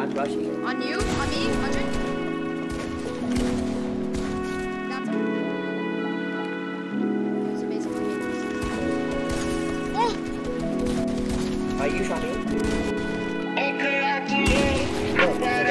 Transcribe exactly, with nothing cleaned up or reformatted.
I'm rushing. On you? On me? one hundred? That's It's amazing. Oh! Are you shot me? Okay, I pull up.